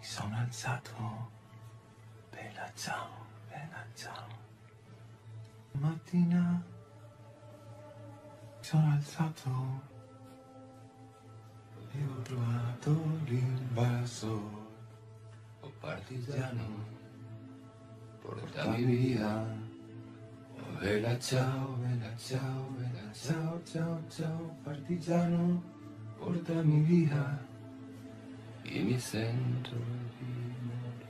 sono alzato, bella ciao, bella ciao. Mattina sono alzato e ho trovato l'invasore. Oh partigiano, portami via. Oh bella ciao, bella ciao, bella ciao, ciao, ciao. Partigiano, portami via. Io mi sento di morire.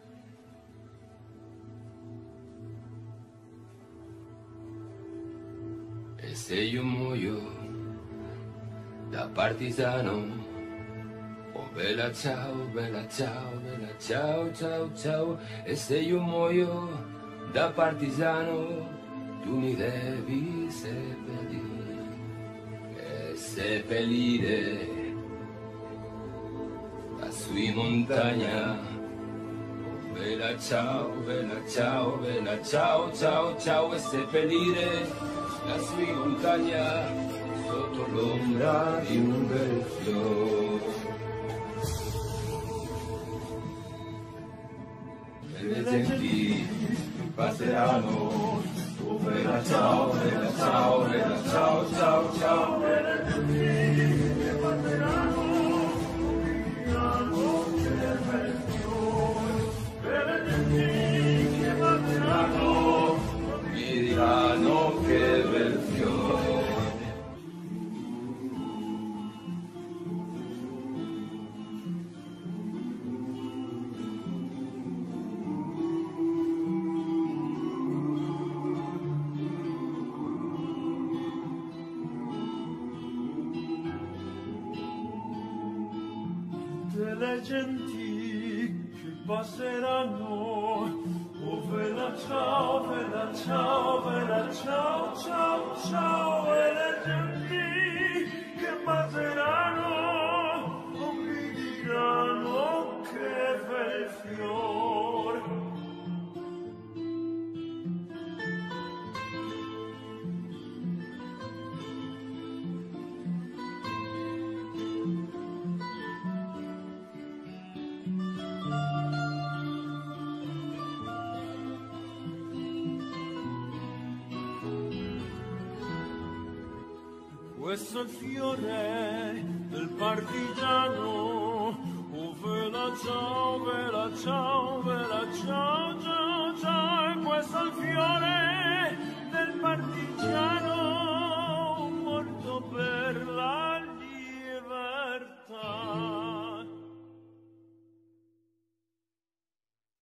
E se io muoio da partigiano, oh bella ciao, bella ciao, bella ciao, ciao, ciao. E se io muoio da partigiano, tu mi devi seppellire. E seppellire lassù in montagna. Oh bella ciao, bella ciao, bella ciao, ciao, ciao. E seppellire lassù in montagna sotto l'ombra di un bel fiore. E le genti passeranno. Oh bella ciao, bella ciao, bella ciao, ciao, ciao. E le genti che passeranno. Mi diranno che bel fiore. Delle genti che passeranno. Oh bella ciao, bella ciao, bella ciao, ciao, ciao. E le genti che passeranno, oh mi diranno che bel fiore. Questo è il fiore del partigiano. Oh bella ciao, bella ciao, bella ciao, ciao, ciao. E questo è il fiore